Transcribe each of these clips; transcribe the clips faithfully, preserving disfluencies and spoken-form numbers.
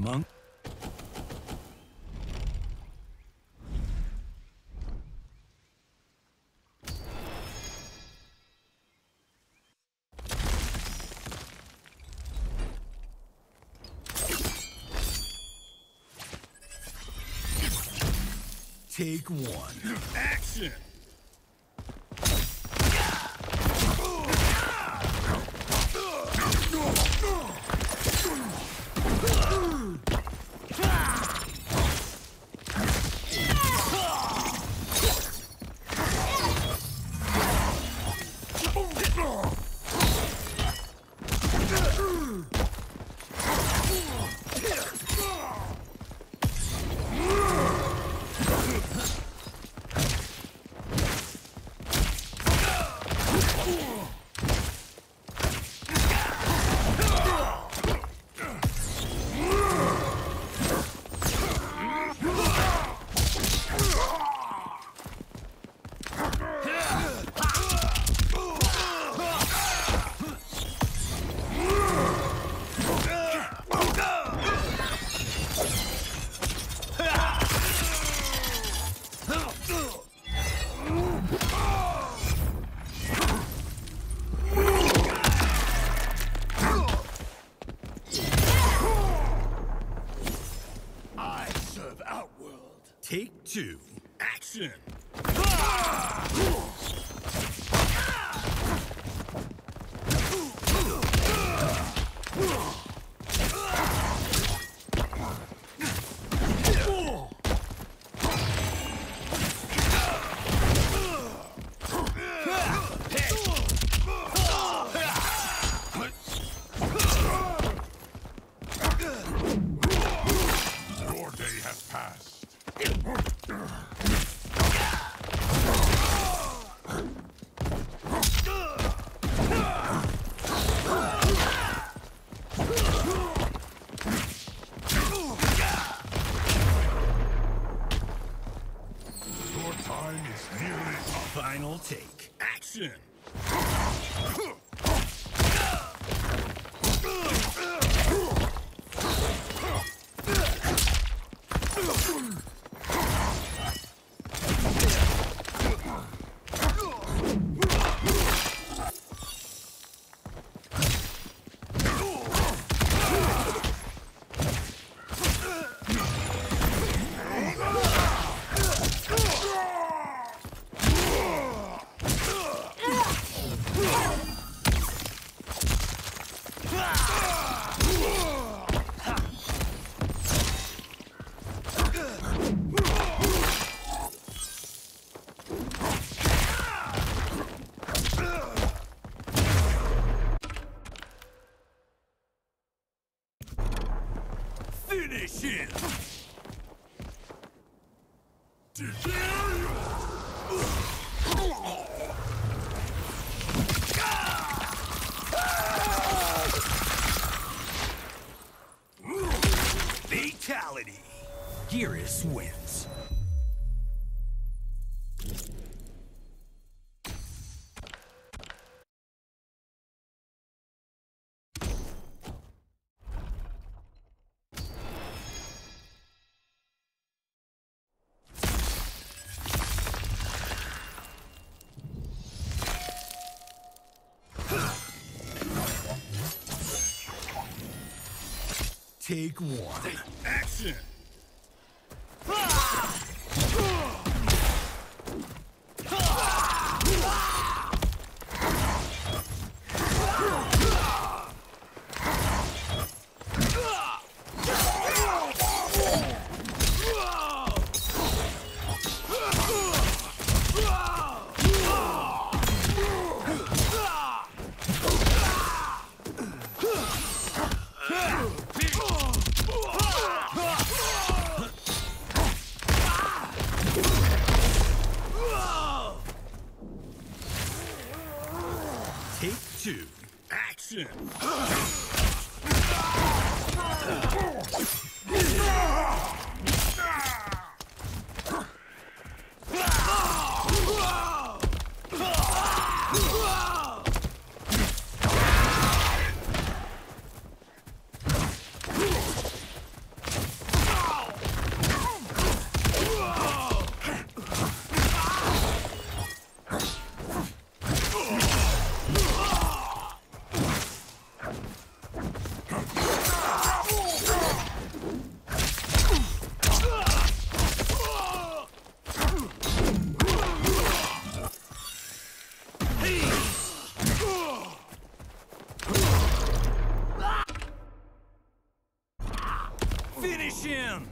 monk. Take one. Action! Take two. Action! Your day has passed. Your time is nearly up. Final take. Action! Finish him! Fatality! Geras wins. Take one. Action! Take two. Action! Finish him!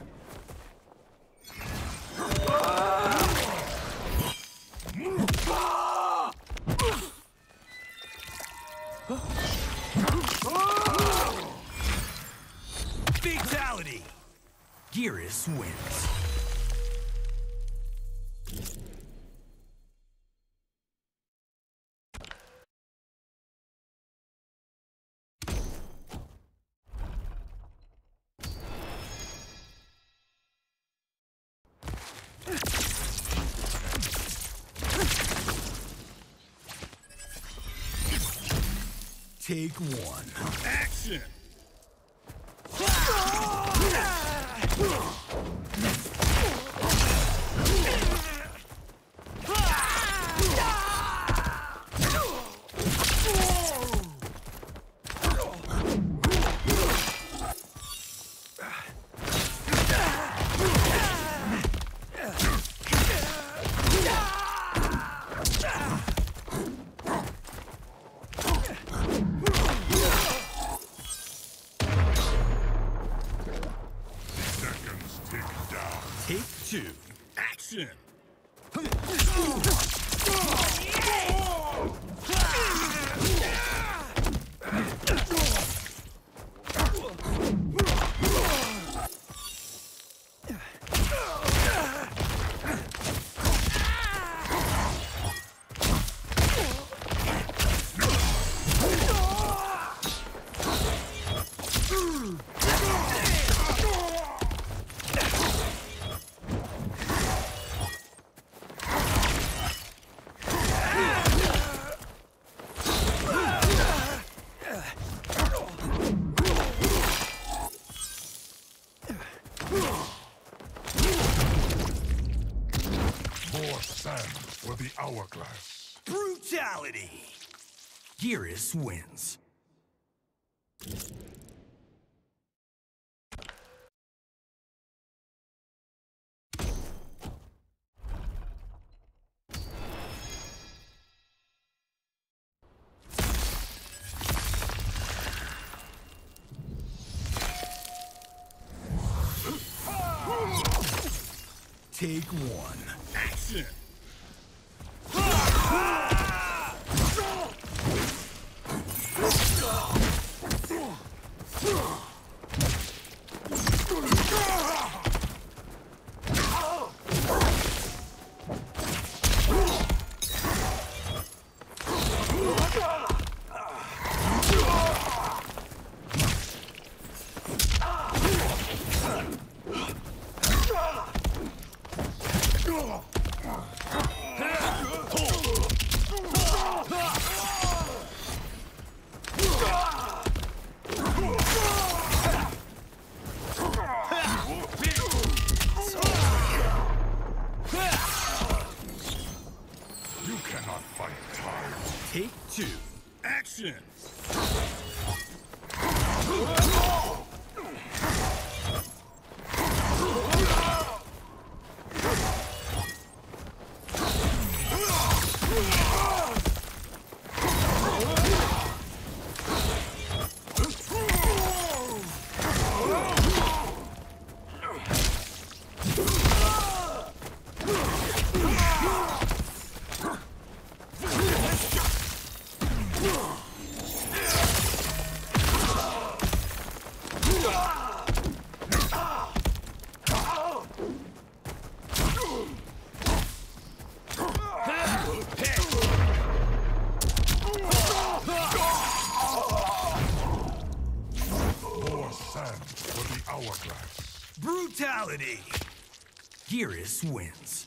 Fatality! Geras wins. Take one. Action! Take two. Action! More sand for the hourglass. Brutality! Geras wins. Take one. Action! You cannot fight time. Take two. Action! Hourglass. Brutality! Geras wins.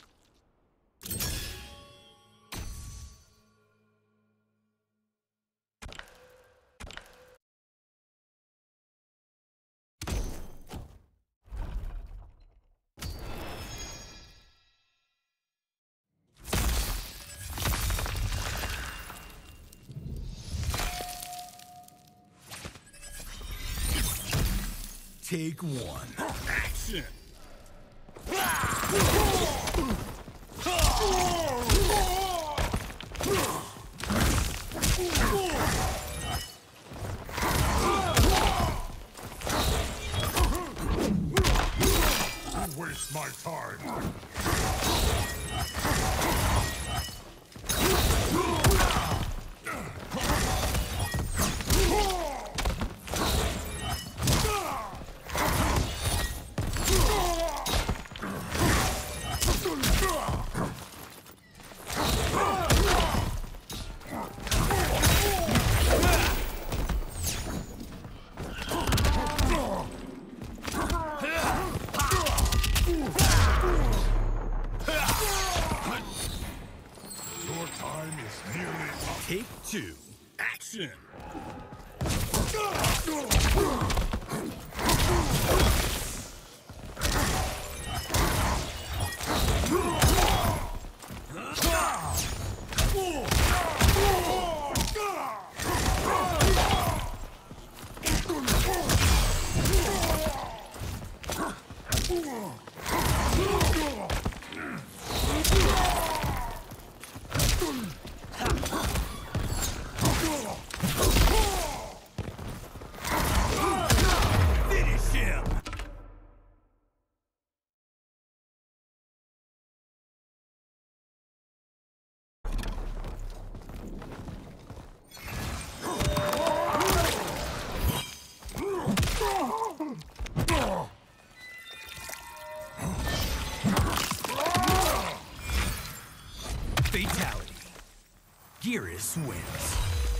Take one. Action! waste my time. Your time is nearly up. Take two. Action. Finish him. Fatality. Geras wins.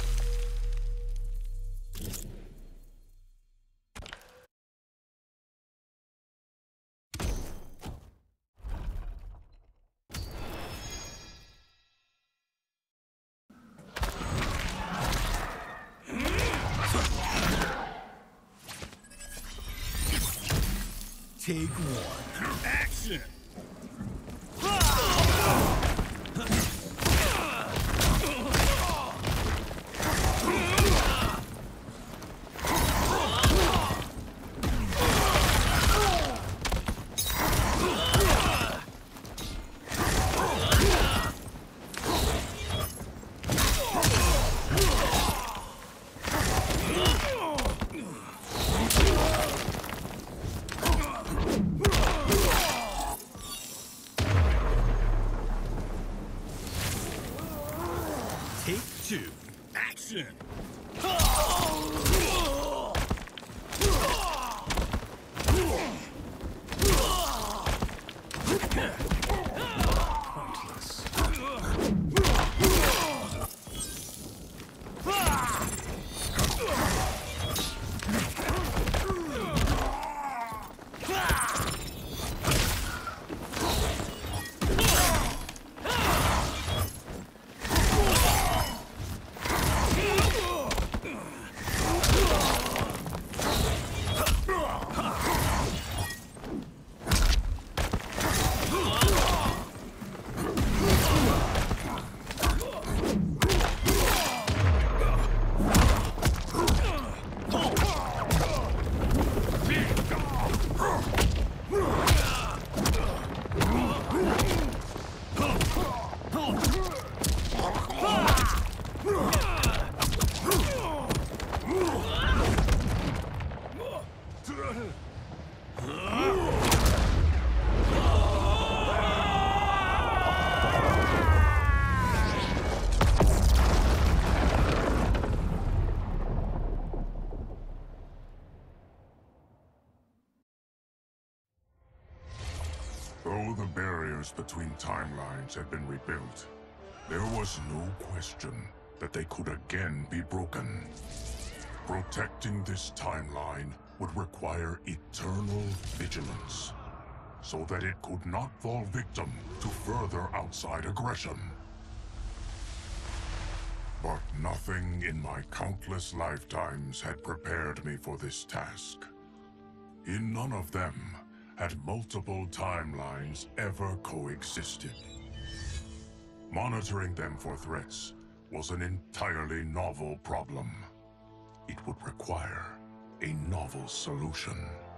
Take one. Action. Take two. Action. Though the barriers between timelines had been rebuilt, there was no question that they could again be broken. Protecting this timeline would require eternal vigilance, so that it could not fall victim to further outside aggression. But nothing in my countless lifetimes had prepared me for this task. In none of them had multiple timelines ever coexisted. Monitoring them for threats was an entirely novel problem. It would require a novel solution.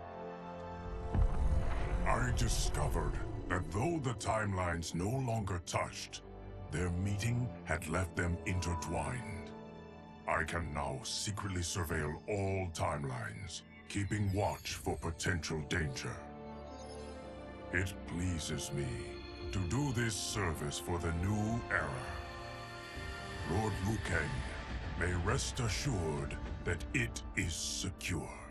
I discovered that though the timelines no longer touched, their meeting had left them intertwined. I can now secretly surveil all timelines, keeping watch for potential danger. It pleases me to do this service for the new era. Lord Liu Kang may rest assured that it is secure.